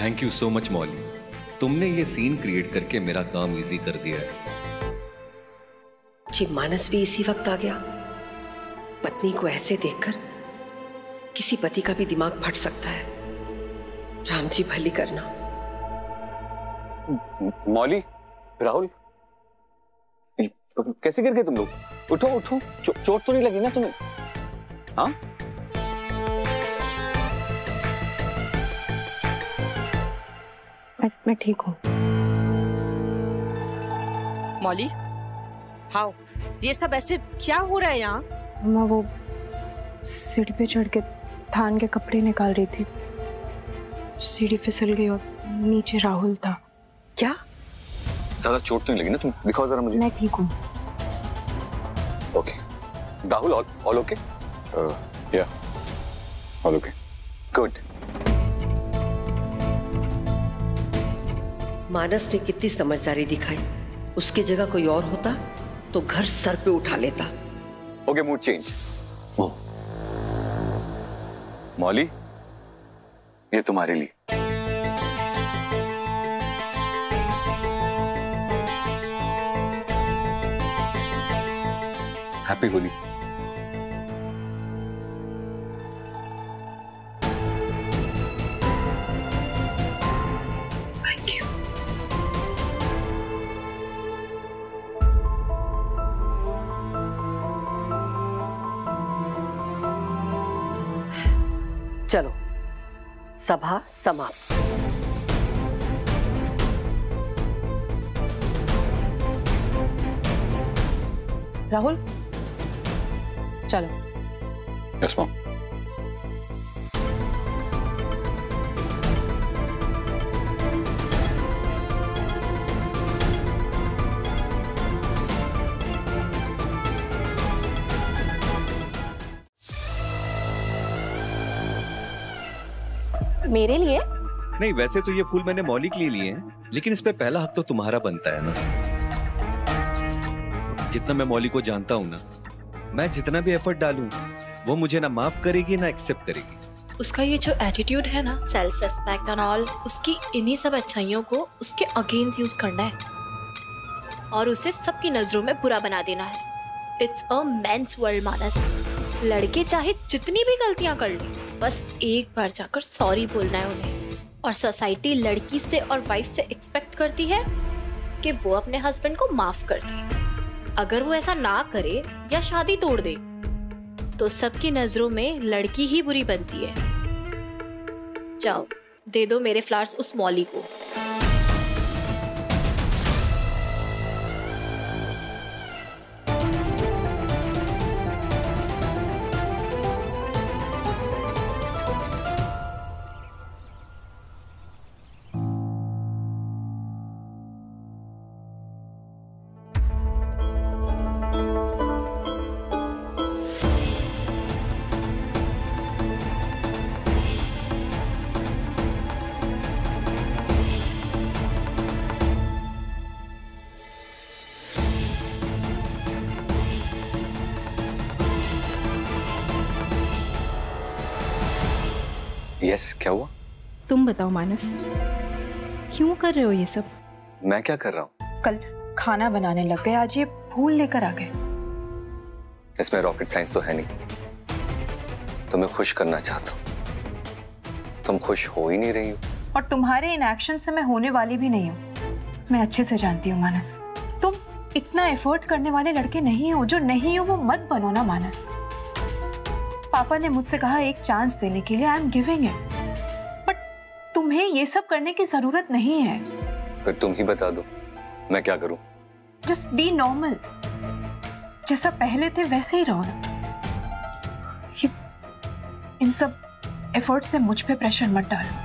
Thank you so much Mauli, तुमने ये scene create करके मेरा काम इजी कर दिया है। जी मानस भी इसी वक्त आ गया। पत्नी को ऐसे देखकर किसी पति का भी दिमाग फट सकता है। राम जी भली करना। मौली, राहुल, कैसे गिर गए तुम लोग? उठो उठो, चोट तो नहीं लगी ना तुम्हें? हाँ? मैं ठीक हूँ। मौली, हाउ? ये सब ऐसे क्या हो रहा है यहाँ? मैं वो सीढ़ी पे चढ़ के थान के कपड़े निकाल रही थी, सीढ़ी फिसल गई और नीचे राहुल था। क्या? ज्यादा चोट तो नहीं लगी ना तुम? दिखाओ जरा मुझे। मैं ठीक हूँ। Okay, Rahul all okay? या ऑल ओके, गुड। मानस ने कितनी समझदारी दिखाई। उसकी जगह कोई और होता तो घर सर पे उठा लेता। Okay, mood change. मौली, ये तुम्हारे लिए। हैप्पी होली। Thank you. चलो, सभा समाप्त। राहुल, चलो। Yes mom. मेरे लिए? नहीं, वैसे तो ये फूल मैंने मौली के लिए लिए हैं, लेकिन इस पे पहला हक तो तुम्हारा बनता है ना। जितना मैं मौली को जानता हूँ ना, मैं जितना भी एफर्ट डालूं, वो मुझे ना माफ करेगी ना एक्सेप्ट करेगी। उसका ये जो एटीट्यूड है ना, सेल्फ रिस्पेक्ट एंड ऑल, उसकी इन्हीं सब अच्छाइयों को उसके अगेंस्ट यूज करना है और उसे सबकी नजरों में बुरा बना देना है। It's a men's world Manas. लड़के चाहे जितनी भी गलतियां कर लें, बस एक बार जाकर सॉरी बोलना है उन्हें। और सोसाइटी लड़की से और वाइफ से एक्सपेक्ट करती है कि वो अपने हस्बैंड को माफ कर दे। अगर वो ऐसा ना करे या शादी तोड़ दे तो सबकी नजरों में लड़की ही बुरी बनती है। जाओ, दे दो मेरे फ्लावर्स उस मौली को। यस, क्या हुआ? तुम बताओ मानस, क्यों कर रहे हो ये सब? मैं क्या कर रहा हूँ? कल खाना बनाने लग गए, आज ये फूल लेकर आ गए। इसमें रॉकेट साइंस तो है नहीं। तुम्हें खुश करना चाहता हूँ, तुम खुश हो ही नहीं रही हो। और तुम्हारे इन एक्शन से मैं होने वाली भी नहीं हूँ। मैं अच्छे से जानती हूँ मानस, तुम इतना एफर्ट करने वाले लड़के नहीं हो। जो नहीं हो वो मत बनो ना मानस। पापा ने मुझसे कहा एक चांस देने के लिए, I am giving it. But तुम्हें ये सब करने की जरूरत नहीं है। फिर तुम ही बता दो, मैं क्या करूं? जस्ट बी नॉर्मल, जैसा पहले थे वैसे ही रहो ना। इन सब एफर्ट से मुझ पे प्रेशर मत डालो।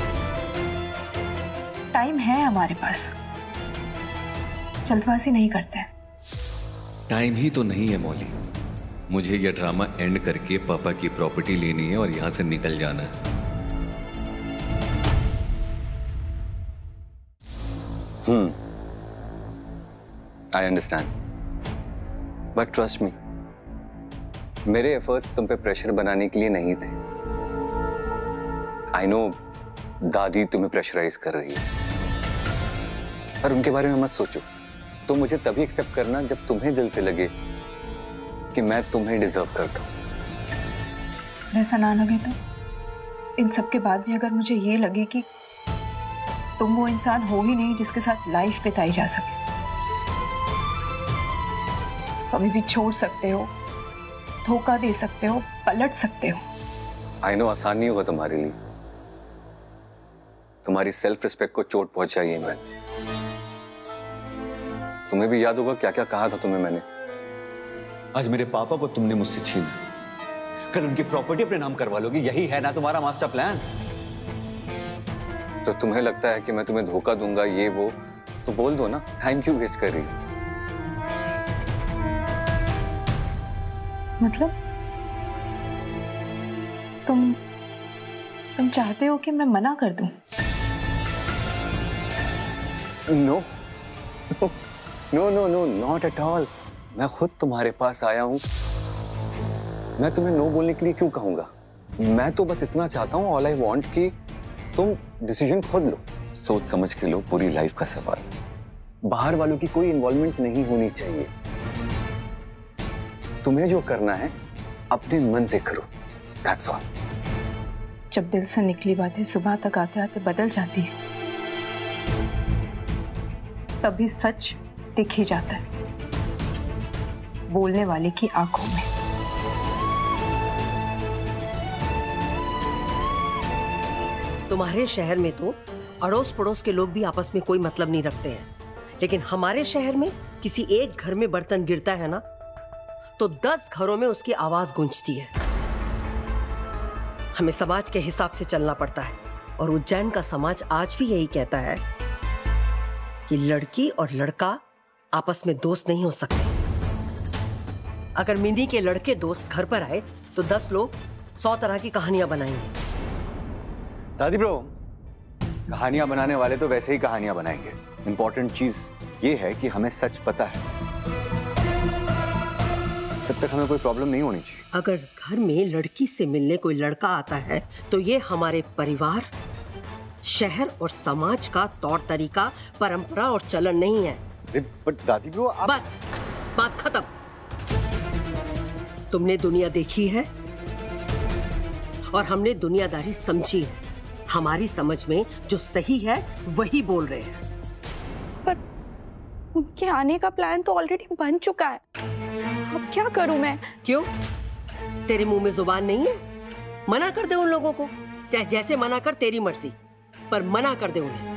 टाइम है हमारे पास, जल्दबाजी नहीं करते। टाइम ही तो नहीं है मौली। मुझे यह ड्रामा एंड करके पापा की प्रॉपर्टी लेनी है और यहां से निकल जाना है। I understand, but trust me, मेरे एफर्ट्स तुम पे प्रेशर बनाने के लिए नहीं थे। आई नो दादी तुम्हें प्रेशराइज कर रही है, पर उनके बारे में मत सोचो। तुम मुझे तभी एक्सेप्ट करना जब तुम्हें दिल से लगे कि मैं तुम्हें डिजर्व करता हूँ। ऐसा ना लगे तो, इन सब के बाद भी अगर मुझे ये लगे कि तुम वो इंसान हो ही नहीं जिसके साथ लाइफ बिताई जा सके, कभी भी छोड़ सकते हो, धोखा दे सकते हो, पलट सकते हो। आई नो आसान नहीं होगा तुम्हारे लिए, तुम्हारी सेल्फ रिस्पेक्ट को चोट पहुंचाई है मैंने। तुम्हें भी याद होगा क्या क्या कहा था तुम्हें मैंने। आज मेरे पापा को तुमने मुझसे छीना, कल उनकी प्रॉपर्टी अपने नाम करवा लोगी, यही है ना तुम्हारा मास्टर प्लान? तो तुम्हें लगता है कि मैं तुम्हें धोखा दूंगा ये वो, तो बोल दो ना, टाइम क्यों वेस्ट कर रही हो? मतलब तुम चाहते हो कि मैं मना कर दूं? No no no no, not at all. मैं खुद तुम्हारे पास आया हूं। मैं तुम्हें नो बोलने के लिए क्यों कहूंगा? मैं तो बस इतना चाहता हूं, ऑल आई वांट कि तुम डिसीजन खुद लो, सोच समझ के लो। पूरी लाइफ का सवाल, बाहर वालों की कोई इन्वॉल्वमेंट नहीं होनी चाहिए। तुम्हें जो करना है अपने मन से करो, दैट्स ऑल। जब दिल से निकली बातें सुबह तक आते आते बदल जाती है, तभी सच दिख ही जाता है बोलने वाले की आंखों में। तुम्हारे शहर में तो अड़ोस पड़ोस के लोग भी आपस में कोई मतलब नहीं रखते हैं, लेकिन हमारे शहर में किसी एक घर में बर्तन गिरता है ना, तो 10 घरों में उसकी आवाज गूंजती है। हमें समाज के हिसाब से चलना पड़ता है, और उज्जैन का समाज आज भी यही कहता है कि लड़की और लड़का आपस में दोस्त नहीं हो सकते। अगर मिनी के लड़के दोस्त घर पर आए तो 10 लोग 100 तरह की कहानियां बनाएंगे। दादी ब्रो, कहानियां बनाने वाले तो वैसे ही कहानियां बनाएंगे। इंपॉर्टेंट चीज ये है कि हमें सच पता है, तब तक हमें कोई प्रॉब्लम नहीं होनी चाहिए। अगर घर में लड़की से मिलने कोई लड़का आता है तो ये हमारे परिवार, शहर और समाज का तौर तरीका, परंपरा और चलन नहीं है। बट दादी ब्रो आप... बस बात खत्म। तुमने दुनिया देखी है और हमने दुनियादारी समझी है। हमारी समझ में जो सही है वही बोल रहे हैं। पर उनके आने का प्लान तो ऑलरेडी बन चुका है, अब क्या करूं मैं? क्यों? तेरे मुंह में जुबान नहीं है? मना कर दे उन लोगों को, चाहे जैसे मना कर, तेरी मर्जी, पर मना कर दे उन्हें।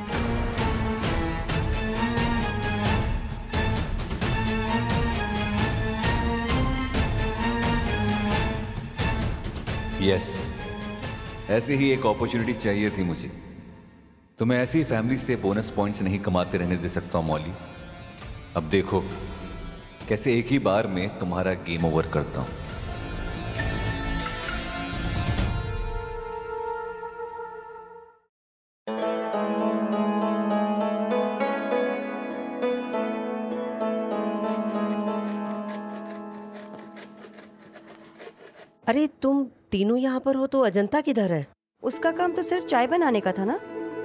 यस, ऐसी ही एक अपॉर्चुनिटी चाहिए थी मुझे। तुम्हें ऐसी फैमिली से बोनस पॉइंट्स नहीं कमाते रहने दे सकता हूं मौली। अब देखो कैसे एक ही बार में तुम्हारा गेम ओवर करता हूं। अरे तुम तीनों यहाँ पर हो तो अजंता किधर है? उसका काम तो सिर्फ चाय बनाने का था ना।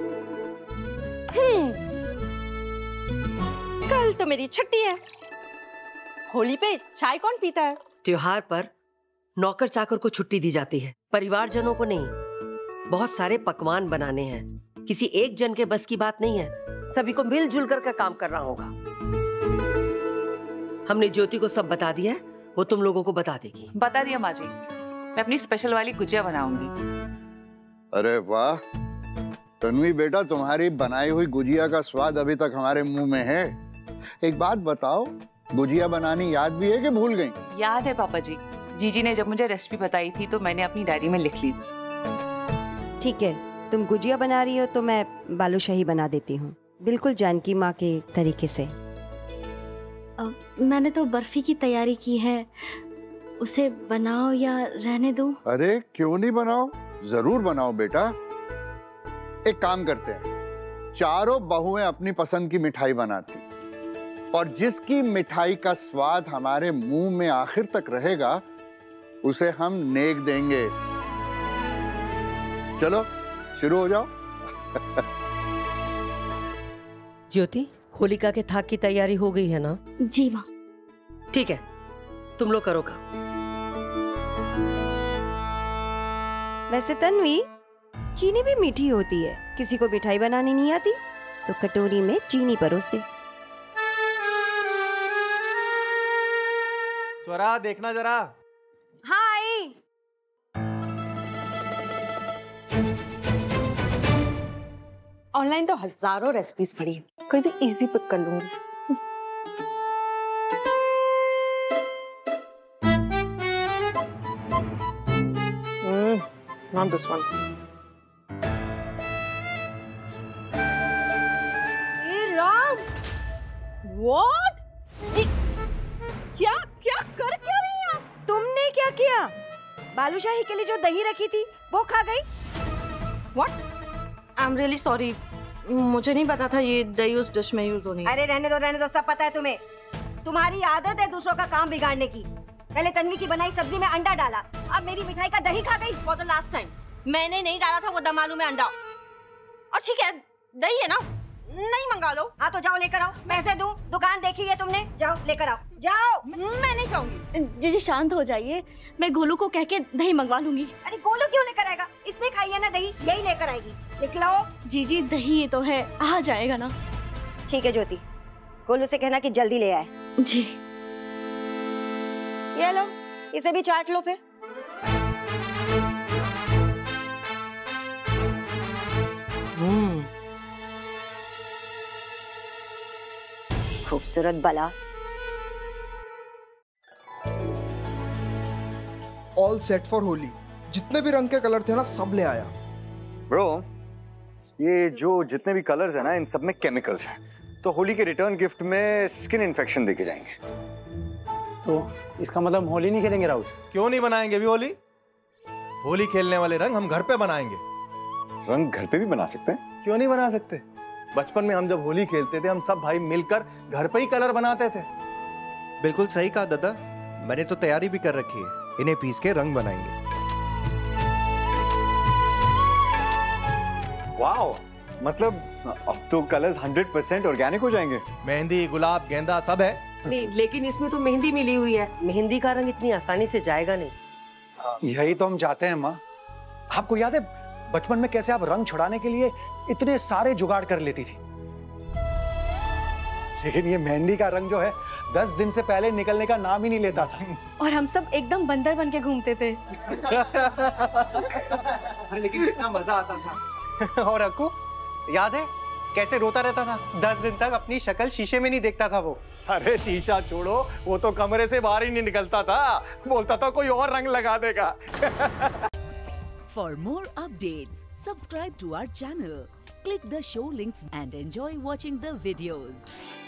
कल तो मेरी छुट्टी है। होली पे चाय कौन पीता है? त्योहार पर नौकर चाकर को छुट्टी दी जाती है, परिवारजनों को नहीं। बहुत सारे पकवान बनाने हैं, किसी एक जन के बस की बात नहीं है। सभी को मिलजुल कर काम करना होगा। हमने ज्योति को सब बता दिया है, वो तुम लोगों को बता देगी। बता दिया माँ जी, मैं अपनी स्पेशल वाली गुजिया बनाऊंगी। अरे वाह तन्वी बेटा, तुम्हारी बनाई हुई गुजिया का स्वाद अभी तक हमारे मुंह में है। एक बात बताओ, गुजिया बनानी याद भी है कि भूल गई? याद है पापा जी, जीजी ने जब मुझे रेसिपी बताई थी तो मैंने अपनी डायरी में लिख ली। ठीक है, तुम गुजिया बना रही हो तो मैं बालूशाही बना देती हूँ, बिल्कुल जानकी माँ के तरीके से। मैंने तो बर्फी की तैयारी की है, उसे बनाओ या रहने दो? अरे क्यों नहीं बनाओ, जरूर बनाओ बेटा। एक काम करते हैं, चारों बहुएं अपनी पसंद की मिठाई बनाती, और जिसकी मिठाई का स्वाद हमारे मुंह में आखिर तक रहेगा उसे हम नेक देंगे। चलो शुरू हो जाओ। ज्योति, होलिका के थाक की तैयारी हो गई है ना? जी माँ। ठीक है, तुम लोग करो काम। वैसे तन्वी, चीनी भी मीठी होती है। किसी को मिठाई बनानी नहीं आती तो कटोरी में चीनी परोस दे। स्वरा, देखना जरा। हाय। ऑनलाइन तो हजारों रेसिपीज पड़ी है, कोई भी इजी पिक कर लूंगी। Not this one. Hey Ram, What? क्या क्या कर क्या रही हैं आप? तुमने क्या किया? बालूशाही के लिए जो दही रखी थी वो खा गई। What? I'm really sorry. मुझे नहीं पता था ये दही उस डिश में यूज होनी है। अरे रहने दो, सब पता है तुम्हें। तुम्हारी आदत है दूसरों का काम बिगाड़ने की। पहले तन्वी की बनाई सब्जी में अंडा डाला, अब मेरी मिठाई का दही खा गई। For the last time, मैंने नहीं डाला था वो दम आलू में अंडा। और ठीक है, दही है ना, नहीं मंगा लो। हाँ तो जाओ लेकर आओ, पैसे दूं। दुकान देखी है तुमने? जाओ लेकर आओ, जाओ। मैं नहीं जाऊंगी। जीजी शांत हो जाइए, मैं गोलू को कह के दही मंगवा लूंगी। अरे गोलू क्यों लेकर आएगा? इसने खाई है ना दही, यही लेकर आएगी। लिख लो। जीजी दही तो है, आ जाएगा ना? ठीक है ज्योति, गोलू से कहना कि जल्दी ले आए। जी। ये लो, इसे भी चाट लो फिर। खूबसूरत बला। All set for Holi. जितने भी रंग के कलर थे ना, सब ले आया। ब्रो, ये जो जितने भी कलर्स हैं ना, इन सब में केमिकल्स हैं, तो होली के रिटर्न गिफ्ट में स्किन इन्फेक्शन देके जाएंगे। तो इसका मतलब होली नहीं खेलेंगे राहुल? क्यों नहीं बनाएंगे भी होली? होली खेलने वाले रंग हम घर पे बनाएंगे। रंग घर पे भी बना सकते हैं? क्यों नहीं बना सकते? बचपन में हम जब होली खेलते थे, हम सब भाई मिलकर घर पे ही कलर बनाते थे। बिल्कुल सही कहा दादा, मैंने तो तैयारी भी कर रखी है। इन्हें पीस के रंग बनाएंगे। वाओ, मतलब अब तो कलर्स 100% ऑर्गेनिक हो जाएंगे। मेहंदी, गुलाब, गेंदा सब है। नहीं, लेकिन इसमें तो मेहंदी मिली हुई है। मेहंदी का रंग इतनी आसानी से जाएगा नहीं। यही तो हम चाहते हैं माँ। आपको याद है बचपन में कैसे आप रंग छुड़ाने के लिए इतने सारे जुगाड़ कर लेती थी? लेकिन ये मेहंदी का रंग जो है 10 दिन से पहले निकलने का नाम ही नहीं लेता था। और हम सब एकदम बंदर बन के घूमते थे। लेकिन कितना मजा आता था। और अक्कू, याद है कैसे रोता रहता था? 10 दिन तक अपनी शक्ल शीशे में नहीं देखता था वो। अरे शीशा छोड़ो, वो तो कमरे से बाहर ही नहीं निकलता था, बोलता था कोई और रंग लगा देगा। For more updates, subscribe to our channel, click the show links and enjoy watching the videos.